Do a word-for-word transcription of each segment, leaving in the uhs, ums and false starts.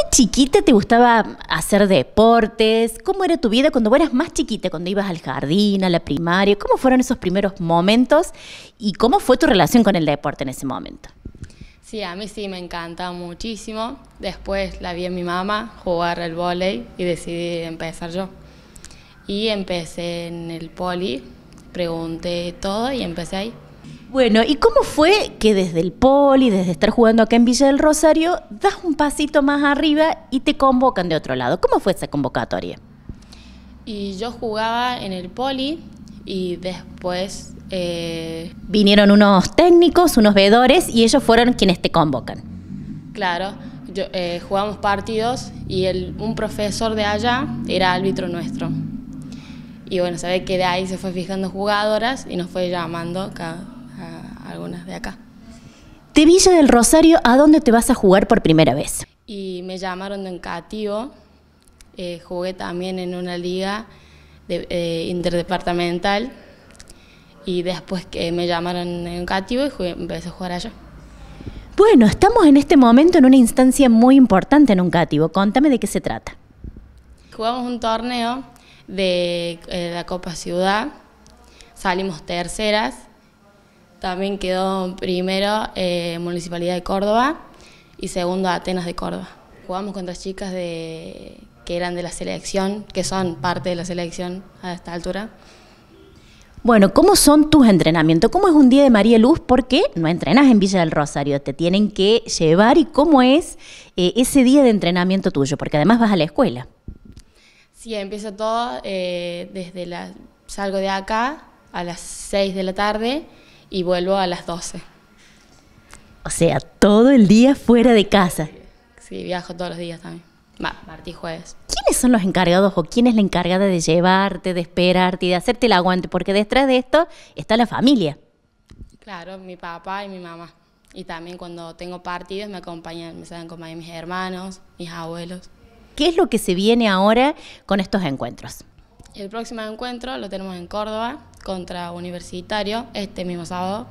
chiquita te gustaba hacer deportes? ¿Cómo era tu vida cuando eras más chiquita, cuando ibas al jardín, a la primaria? ¿Cómo fueron esos primeros momentos y cómo fue tu relación con el deporte en ese momento? Sí, a mí sí me encanta muchísimo. Después la vi a mi mamá jugar al vóley y decidí empezar yo. Y empecé en el poli, pregunté todo y empecé ahí. Bueno, ¿y cómo fue que desde el poli, desde estar jugando acá en Villa del Rosario, das un pasito más arriba y te convocan de otro lado? ¿Cómo fue esa convocatoria? Y yo jugaba en el poli y después... Eh, Vinieron unos técnicos, unos veedores y ellos fueron quienes te convocan. Claro, yo, eh, jugamos partidos y el, un profesor de allá era árbitro nuestro. Y bueno, se ve que de ahí se fue fijando jugadoras y nos fue llamando acá, a algunas de acá. De Villa del Rosario, ¿a dónde te vas a jugar por primera vez? Y me llamaron de Encativo, eh, jugué también en una liga de, eh, interdepartamental y después que me llamaron en Encativo y jugué, empecé a jugar allá. Bueno, estamos en este momento en una instancia muy importante en Encativo. Contame de qué se trata. Jugamos un torneo de eh, la Copa Ciudad, salimos terceras, también quedó primero eh, Municipalidad de Córdoba y segundo Atenas de Córdoba. Jugamos contra chicas de, que eran de la selección, que son parte de la selección a esta altura. Bueno, ¿cómo son tus entrenamientos? ¿Cómo es un día de María Luz? Porque no entrenas en Villa del Rosario, te tienen que llevar. ¿Y cómo es eh, ese día de entrenamiento tuyo? Porque además vas a la escuela. Sí, empiezo todo eh, desde la... Salgo de acá a las seis de la tarde y vuelvo a las doce. O sea, todo el día fuera de casa. Sí, viajo todos los días también. Va, martes y jueves. ¿Quiénes son los encargados o quién es la encargada de llevarte, de esperarte y de hacerte el aguante? Porque detrás de esto está la familia. Claro, mi papá y mi mamá. Y también cuando tengo partidos me acompañan, me saben acompañar mis hermanos, mis abuelos. ¿Qué es lo que se viene ahora con estos encuentros? El próximo encuentro lo tenemos en Córdoba contra Universitario este mismo sábado.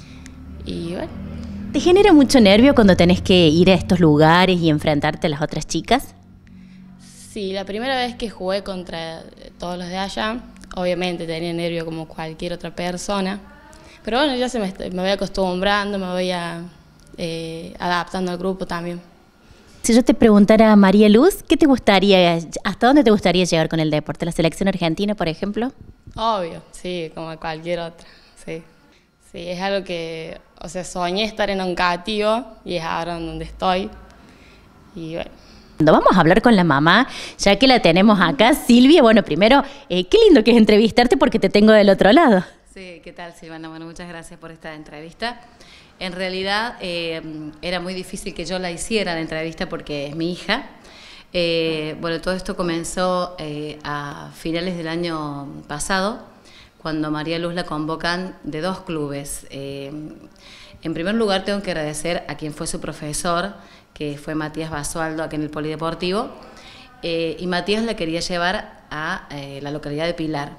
Y bueno. ¿Te genera mucho nervio cuando tenés que ir a estos lugares y enfrentarte a las otras chicas? Sí, la primera vez que jugué contra todos los de allá, obviamente tenía nervio como cualquier otra persona, pero bueno, ya se me, me voy acostumbrando, me voy a, eh, adaptando al grupo también. Si yo te preguntara, María Luz, ¿qué te gustaría, hasta dónde te gustaría llegar con el deporte? ¿La selección argentina, por ejemplo? Obvio, sí, como cualquier otra, sí. Sí, es algo que, o sea, soñé estar en Encativo y es ahora donde estoy. Y bueno. Vamos a hablar con la mamá, ya que la tenemos acá. Silvia, bueno, primero, eh, qué lindo que es entrevistarte porque te tengo del otro lado. Sí, ¿qué tal, Silvana? Bueno, muchas gracias por esta entrevista. En realidad, eh, era muy difícil que yo la hiciera la entrevista porque es mi hija. Eh, bueno, todo esto comenzó eh, a finales del año pasado, cuando María Luz la convocan de dos clubes. Eh, en primer lugar, tengo que agradecer a quien fue su profesor, que fue Matías Basualdo, aquí en el Polideportivo, eh, y Matías la quería llevar a eh, la localidad de Pilar.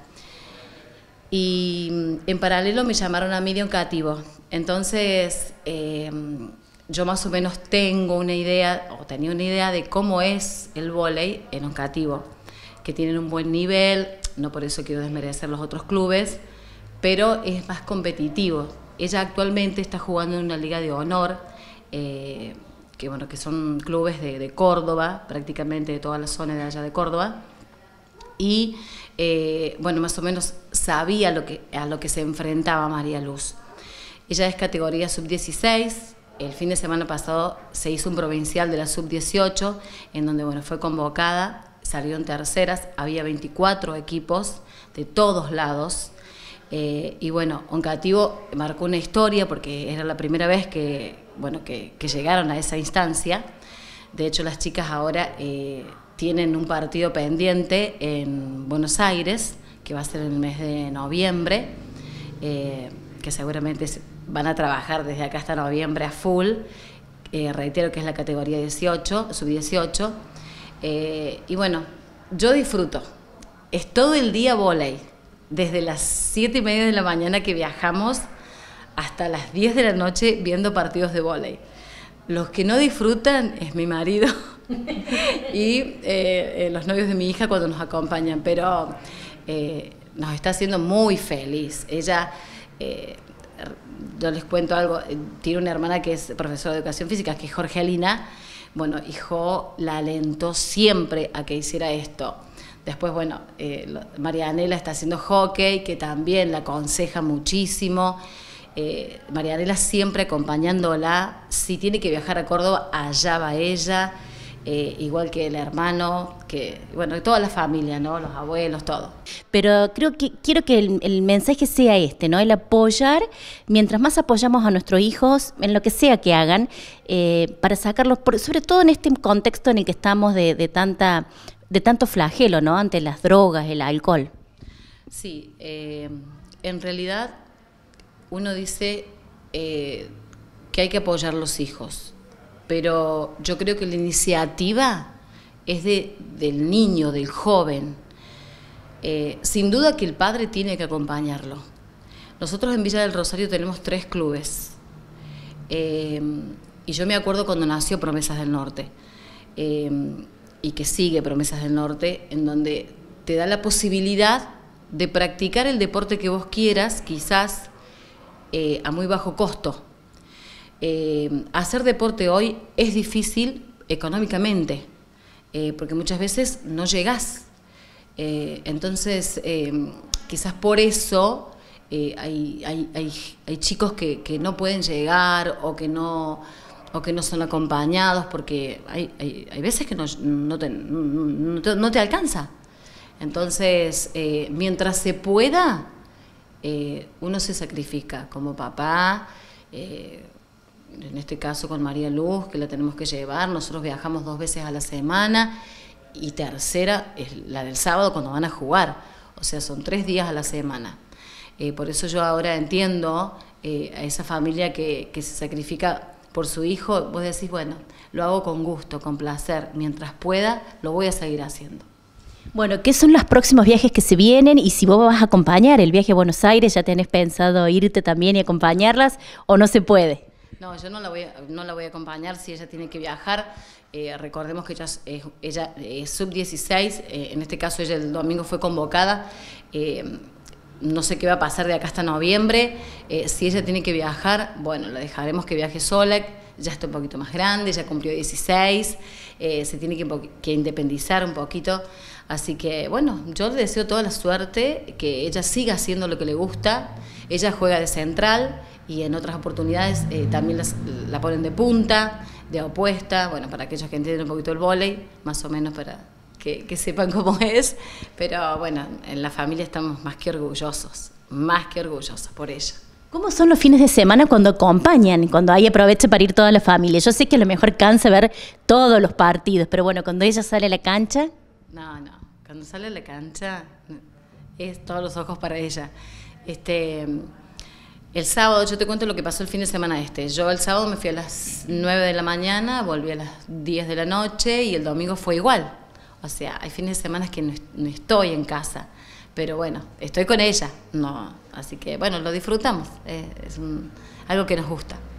Y en paralelo me llamaron a mí de Encativo. Entonces, eh, yo más o menos tengo una idea, o tenía una idea de cómo es el vóley en Encativo, que tienen un buen nivel, no por eso quiero desmerecer los otros clubes, pero es más competitivo. Ella actualmente está jugando en una liga de honor, eh, que, bueno, que son clubes de, de Córdoba, prácticamente de toda la zona de allá de Córdoba, y eh, bueno, más o menos sabía lo que, a lo que se enfrentaba María Luz. Ella es categoría sub dieciséis, el fin de semana pasado se hizo un provincial de la sub dieciocho, en donde bueno, fue convocada, salió en terceras, había veinticuatro equipos de todos lados, eh, y bueno, Encativo marcó una historia porque era la primera vez que, bueno, que, que llegaron a esa instancia. De hecho, las chicas ahora eh, tienen un partido pendiente en Buenos Aires, que va a ser en el mes de noviembre, eh, que seguramente van a trabajar desde acá hasta noviembre a full. Eh, reitero que es la categoría dieciocho, sub dieciocho. Eh, y bueno, yo disfruto. Es todo el día vóley, desde las siete y media de la mañana que viajamos hasta las diez de la noche viendo partidos de vóley. Los que no disfrutan es mi marido y eh, eh, los novios de mi hija cuando nos acompañan, pero eh, nos está haciendo muy feliz. Ella, eh, yo les cuento algo, tiene una hermana que es profesora de educación física, que es Jorgelina. Bueno, hijo la alentó siempre a que hiciera esto. Después, bueno, eh, Marianela está haciendo hockey, que también la aconseja muchísimo. Eh, Marianela siempre acompañándola. Si tiene que viajar a Córdoba, allá va ella. Eh, igual que el hermano, que bueno, toda la familia, ¿no? Los abuelos, todo. Pero creo que quiero que el, el mensaje sea este, ¿no? El apoyar, mientras más apoyamos a nuestros hijos en lo que sea que hagan, eh, para sacarlos, por, sobre todo en este contexto en el que estamos de, de tanta de tanto flagelo, ¿no? Ante las drogas, el alcohol. Sí, eh, en realidad uno dice eh, que hay que apoyar a los hijos, pero yo creo que la iniciativa es de, del niño, del joven. Eh, sin duda que el padre tiene que acompañarlo. Nosotros en Villa del Rosario tenemos tres clubes, eh, y yo me acuerdo cuando nació Promesas del Norte, eh, y que sigue Promesas del Norte, en donde te da la posibilidad de practicar el deporte que vos quieras, quizás eh, a muy bajo costo. Eh, hacer deporte hoy es difícil económicamente, eh, porque muchas veces no llegás. Eh, entonces, eh, quizás por eso eh, hay, hay, hay, hay chicos que, que no pueden llegar o que no... o que no son acompañados, porque hay, hay, hay veces que no, no, te, no, te, no te alcanza. Entonces, eh, mientras se pueda, eh, uno se sacrifica como papá, eh, en este caso con María Luz, que la tenemos que llevar. Nosotros viajamos dos veces a la semana, y tercera es la del sábado cuando van a jugar, o sea, son tres días a la semana. Eh, por eso yo ahora entiendo eh, a esa familia que, que se sacrifica por su hijo. Vos decís, bueno, lo hago con gusto, con placer, mientras pueda, lo voy a seguir haciendo. Bueno, ¿qué son los próximos viajes que se vienen? Y si vos vas a acompañar el viaje a Buenos Aires, ¿ya tenés pensado irte también y acompañarlas o no se puede? No, yo no la voy a, no la voy a acompañar si ella tiene que viajar. Eh, recordemos que ella es, ella es sub dieciséis, eh, en este caso ella el domingo fue convocada. Eh, No sé qué va a pasar de acá hasta noviembre. Eh, si ella tiene que viajar, bueno, la dejaremos que viaje sola. Ya está un poquito más grande, ya cumplió dieciséis, eh, se tiene que, que independizar un poquito. Así que, bueno, yo le deseo toda la suerte, que ella siga haciendo lo que le gusta. Ella juega de central y en otras oportunidades eh, también las, la ponen de punta, de opuesta. Bueno, para aquellos que entienden un poquito el vóley, más o menos para... Que, que sepan cómo es, pero bueno, en la familia estamos más que orgullosos, más que orgullosos por ella. ¿Cómo son los fines de semana cuando acompañan, cuando hay aproveche para ir toda la familia? Yo sé que a lo mejor cansa ver todos los partidos, pero bueno, cuando ella sale a la cancha... No, no, cuando sale a la cancha es todos los ojos para ella. Este, el sábado, yo te cuento lo que pasó el fin de semana este. Yo el sábado me fui a las nueve de la mañana, volví a las diez de la noche y el domingo fue igual. O sea, hay fines de semana que no, no estoy en casa, pero bueno, estoy con ella, no, así que bueno, lo disfrutamos, eh, es un, algo que nos gusta.